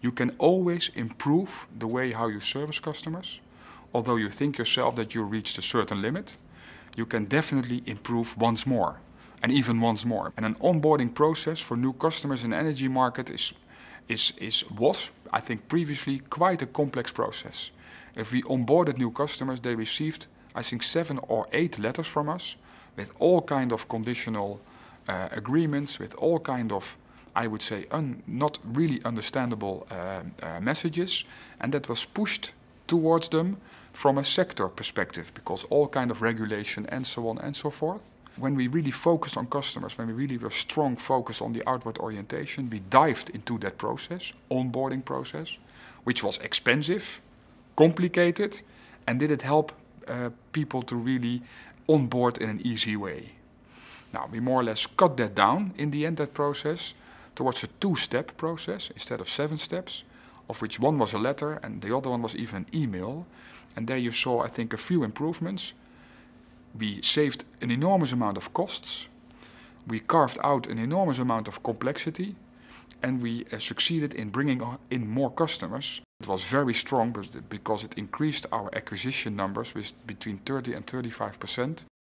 You can always improve the way how you service customers. Although you think yourself that you reached a certain limit, you can definitely improve once more, and even once more. And an onboarding process for new customers in the energy market was, I think, previously quite a complex process. If we onboarded new customers, they received, I think, 7 or 8 letters from us with all kind of conditional agreements, with all kind of, I would say, not really understandable messages, and that was pushed towards them from a sector perspective, because all kind of regulation and so on and so forth. When we really focused on customers, when we really were strong focused on the outward orientation, we dived into that process, onboarding process, which was expensive, complicated, and did it help people to really onboard in an easy way. Now, we more or less cut that down in the end, that process, towards a 2-step process instead of 7 steps, of which one was a letter and the other one was even an email. And there you saw, I think, a few improvements. We saved an enormous amount of costs. We carved out an enormous amount of complexity, and we succeeded in bringing in more customers. It was very strong because it increased our acquisition numbers with between 30 and 35%.